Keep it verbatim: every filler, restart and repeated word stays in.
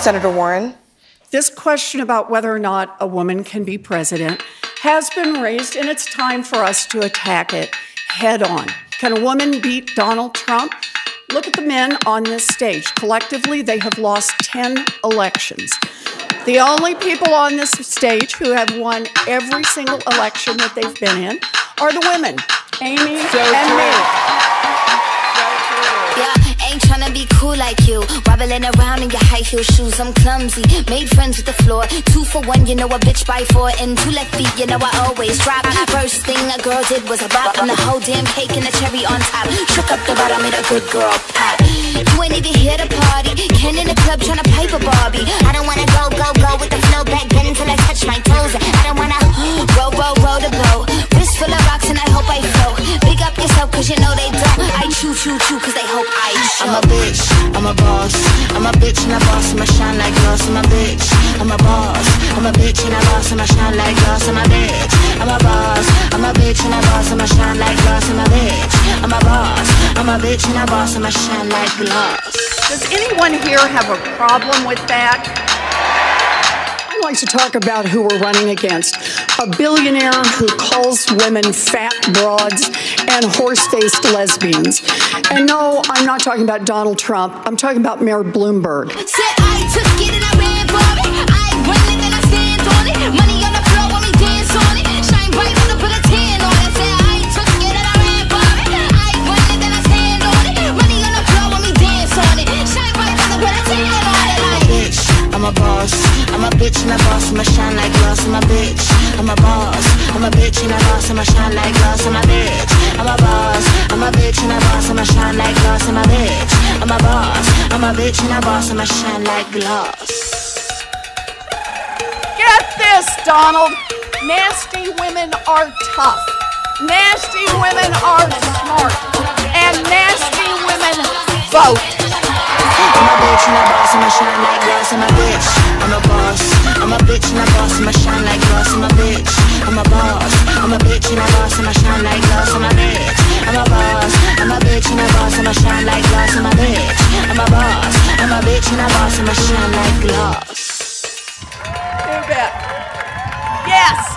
Senator Warren. This question about whether or not a woman can be president has been raised, and it's time for us to attack it head on. Can a woman beat Donald Trump? Look at the men on this stage. Collectively, they have lost ten elections. The only people on this stage who have won every single election that they've been in are the women, Amy so and true. me. Yeah, ain't tryna be cool like you. Wobbling around in your high heel shoes, I'm clumsy. Made friends with the floor. Two for one, you know a bitch by four. And two left feet, you know I always drop. First thing a girl did was a bop. And the whole damn cake and the cherry on top. Shook up the bottom, made a good girl pop. You ain't even here to party. Ken in the club tryna pipe a Barbie. I don't wanna go, go, go with the flow back then until I touch my toes. I don't wanna roll, roll, roll the boat. Wrist full of rocks and I hope I float. Big up yourself cause you know they don't. I chew, chew, chew cause they hope I show. I'm a bitch, I'm a boss. I'm a bitch and a boss, I'ma shine like glass. I'm a bitch, I'm a boss. I'm a bitch and a boss, I'ma shine like glass. I'm a bitch, I'm a boss. I'm a bitch and a boss, I'ma shine like glass. I'm a bitch, I'm a boss. I'm a bitch and a boss, I'ma shine like glass. Does anyone here have a problem with that? I'd like to talk about who we're running against. A billionaire who calls women fat broads and horse-faced lesbians. And no, I'm not talking about Donald Trump. I'm talking about Mayor Bloomberg. Said I took it and I ran for it. I win it and I stand on it. Money on the floor when we dance on it. Shine bright when I put a tan on it. Said I took it and I ran for it. I win it and I stand on it. Money on the floor when we dance on it. Shine bright when I put a tan on it. Like bitch, I'm a boss. I'm a bitch and a boss, I'ma shine like glass. I'm a bitch, I'm a boss. I'm a bitch and a boss, I'ma shine like glass. I'm a bitch, I'm a boss. I'm a bitch and a boss, I'ma shine like glass. I'm a bitch, I'm a boss. I'm a bitch and a boss, I'ma shine like glass. Get this, Donald. Nasty women are tough. Nasty women are smart. And nasty women vote. I'm a bitch and a boss, I'ma shine like glass. I'm a bitch, I'm a boss. I'm a bitch and a boss, I'ma shine like glass. I'm a bitch, I'm a boss. I'm a bitch and a boss, I'ma shine like glass. I'm a bitch, I'm a boss. I'm a bitch and a boss, I'ma shine like glass. I'm a bitch, I'm a boss. I'm a bitch and a boss, I'ma shine like glass. You bet. Yes.